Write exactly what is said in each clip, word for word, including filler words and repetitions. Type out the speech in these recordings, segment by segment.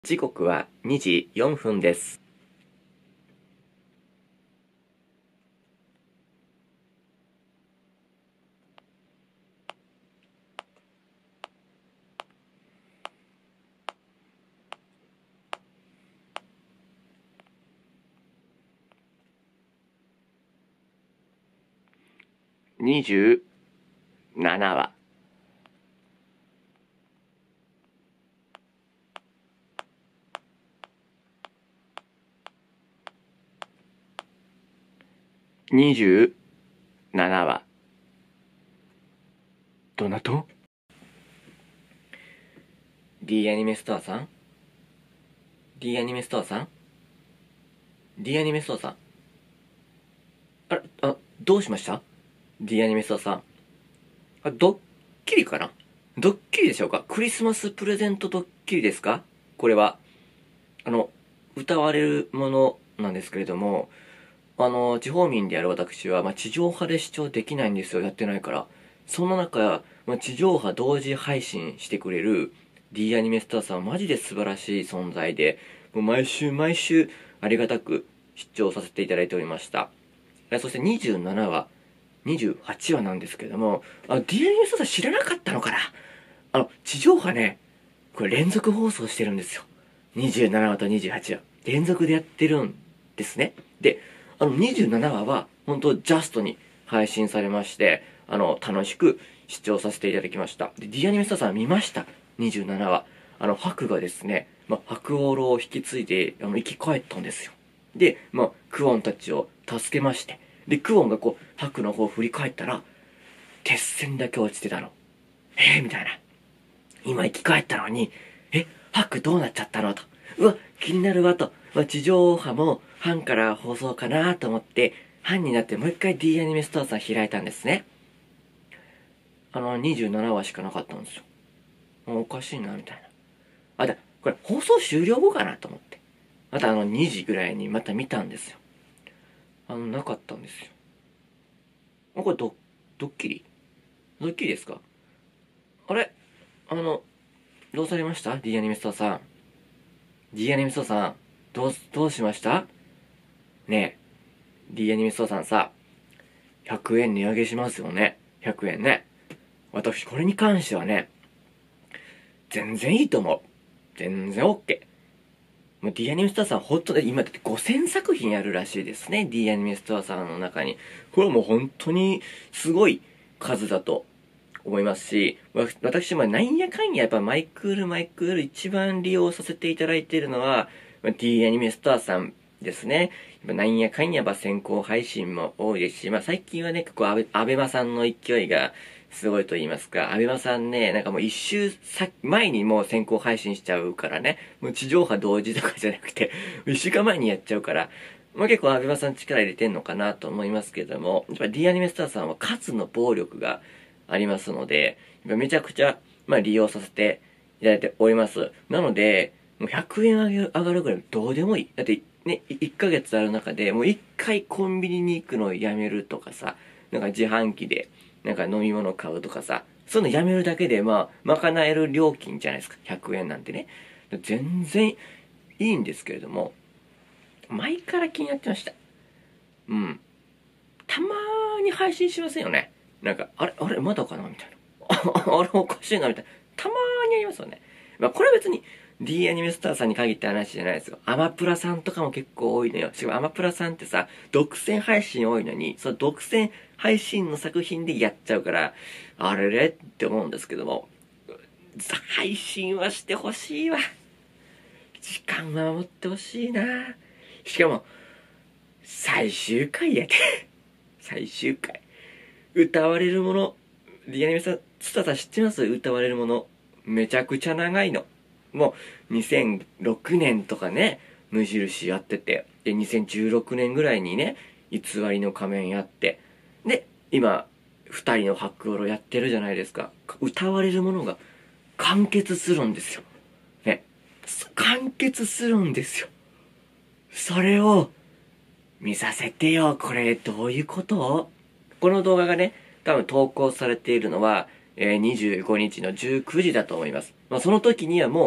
時刻はにじよんぷんです。にじゅうななわ。にじゅうななわ。どなた？ D アニメストアさん ?D アニメストアさん ?D アニメストアさんあれ、あ、どうしました？ D アニメストアさん。あ、ドッキリかな？ドッキリでしょうか？クリスマスプレゼントドッキリですか？これは。あの、歌われるものなんですけれども、あの、地方民である私は、まあ、地上波で視聴できないんですよ。やってないから。そんな中、まあ、地上波同時配信してくれる D アニメスターさんはマジで素晴らしい存在で、もう毎週毎週ありがたく視聴させていただいておりました。そしてにじゅうななわ、にじゅうはちわなんですけれども、あ、D アニメスターさん知らなかったのかな？あの、地上波ね、これ連続放送してるんですよ。にじゅうななわとにじゅうはちわ。連続でやってるんですね。で、あのにじゅうななわは本当ジャストに配信されまして、あの、楽しく視聴させていただきました。で、D アニメスターさん見ました。にじゅうななわ。あの、ハクがですね、まあ、白オロを引き継いで、あの、生き返ったんですよ。で、まあ、クオンたちを助けまして、で、クオンがこう、ハクの方を振り返ったら、鉄線だけ落ちてたの。えー、みたいな。今生き返ったのに、え、ハクどうなっちゃったのと。うわ、気になるわと。まあ、地上波も班から放送かなと思って、班になってもう一回 D アニメストアさん開いたんですね。あの、にじゅうななわしかなかったんですよ。おかしいな、みたいな。あ、だ、これ放送終了後かなと思って。またあのにじぐらいにまた見たんですよ。あの、なかったんですよ。あ、これド、ドッキリドッキリですか？あれあの、どうされました？ D アニメストアさん。D アニメストアさん、どう、どうしました？ねえ、D アニメストアさんさ、ひゃくえん値上げしますよね。ひゃくえんね。私、これに関してはね、全然いいと思う。全然 OK。もう D アニメストアさん、ほんと、今だってごせんさくひんあるらしいですね。D アニメストアさんの中に。これはもう本当にすごい数だと思いますし、私もなんやかんややっぱマイクールマイクール一番利用させていただいているのは D アニメストアさんですね。なんやかんや先行配信も多いですし、まあ最近はね、こうアベ、アベマさんの勢いがすごいと言いますか、アベマさんね、なんかもう一周先、前にもう先行配信しちゃうからね、もう地上波同時とかじゃなくて、一週間前にやっちゃうから、まあ結構アベマさん力入れてんのかなと思いますけども、やっぱ D アニメスターさんは数の暴力がありますので、めちゃくちゃ、まあ、利用させていただいております。なので、もうひゃくえん上げ上がるぐらいどうでもいい。だって、ね、いっかげつある中で、もういっかいコンビニに行くのをやめるとかさ、なんか自販機で、なんか飲み物買うとかさ、そういうのやめるだけで、まあ、賄える料金じゃないですか。ひゃくえんなんてね。全然いいんですけれども、前から気になってました。うん。たまーに配信しませんよね。なんか、あれ、あれ、まだかなみたいな。ああれ、おかしいなみたいな。たまーにありますよね。まあ、これは別に D アニメスターさんに限った話じゃないですよ。アマプラさんとかも結構多いのよ。しかもアマプラさんってさ、独占配信多いのに、その独占配信の作品でやっちゃうから、あれれって思うんですけども、配信はしてほしいわ。時間は守ってほしいな。しかも、最終回やで。最終回。歌われるもの、リアニメさん、ツタさん知ってます？歌われるもの。めちゃくちゃ長いの。もう、にせんろくねんとかね、無印やってて、で、にせんじゅうろくねんぐらいにね、偽りの仮面やって、で、今、二人の白オロやってるじゃないですか。歌われるものが完結するんですよ。ね。完結するんですよ。それを、見させてよ。これ、どういうこと？この動画がね、多分投稿されているのは、えー、にじゅうごにちのじゅうくじだと思います。まあ、その時にはも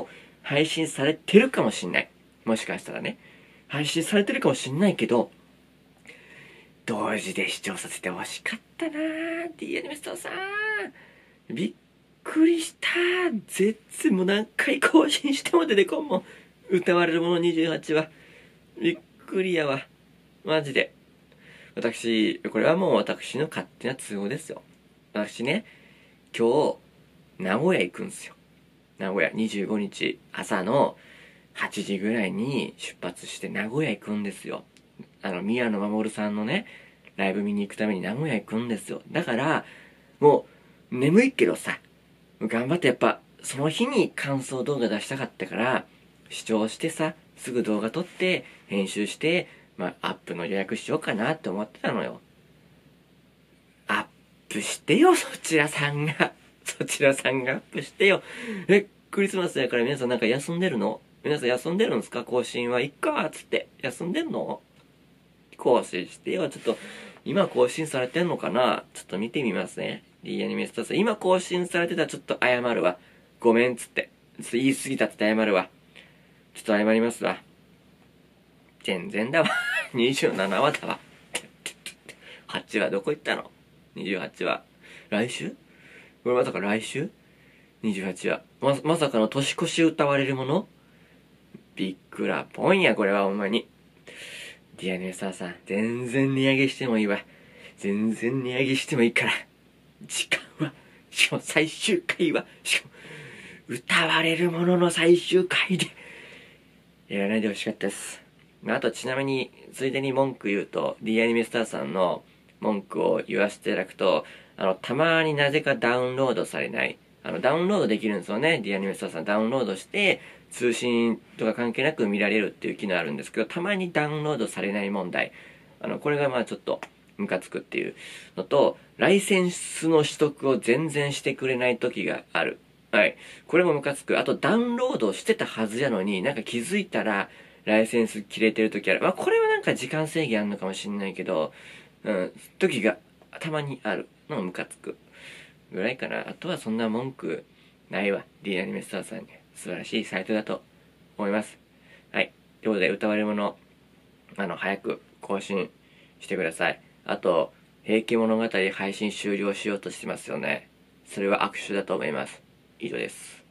配信されてるかもしんない。もしかしたらね。配信されてるかもしんないけど、同時で視聴させてほしかったなー。D アニメストアさん。びっくりした。絶対もう何回更新しても出てこんもん。歌われるものにじゅうはちは。びっくりやわ。マジで。私、これはもう私の勝手な都合ですよ。私ね、今日、名古屋行くんすよ。名古屋、にじゅうごにち朝のはちじぐらいに出発して名古屋行くんですよ。あの、宮野真守さんのね、ライブ見に行くために名古屋行くんですよ。だから、もう、眠いけどさ、頑張ってやっぱ、その日に感想動画出したかったから、視聴してさ、すぐ動画撮って、編集して、まあ、アップの予約しようかなって思ってたのよ。アップしてよ、そちらさんが。そちらさんがアップしてよ。え、クリスマスやから皆さんなんか休んでるの？皆さん休んでるんですか？更新はいっか、つって。休んでんの？更新してよ。ちょっと、今更新されてんのかな？ちょっと見てみますね。D アニメスターさん。今更新されてたらちょっと謝るわ。ごめん、つって。ちょっと言い過ぎたって謝るわ。ちょっと謝りますわ。全然だわ。にじゅうななわだわ。はちわどこ行ったの？ にじゅうはち 話。来週？これまさか来週？ にじゅうはち 話。ま、まさかの年越し歌われるもの？びっくらぽんや、これはほんまに。ディアニメスターさん、全然値上げしてもいいわ。全然値上げしてもいいから。時間は、しかも最終回は、しかも、歌われるものの最終回で、やらないでほしかったです。あとちなみに、ついでに文句言うと、D アニメスターさんの文句を言わせていただくと、あの、たまになぜかダウンロードされない。あの、ダウンロードできるんですよね。D アニメスターさんダウンロードして、通信とか関係なく見られるっていう機能あるんですけど、たまにダウンロードされない問題。あの、これがまあちょっと、ムカつくっていうのと、ライセンスの取得を全然してくれない時がある。はい。これもムカつく。あと、ダウンロードしてたはずやのに、なんか気づいたら、ライセンス切れてる時ある。まあ、これはなんか時間制限あるのかもしんないけど、うん、時がたまにあるのがムカつく。ぐらいかな。あとはそんな文句ないわ。D アニメスターさんに。素晴らしいサイトだと思います。はい。ということで、歌われもの、あの、早く更新してください。あと、平家物語配信終了しようとしてますよね。それは握手だと思います。以上です。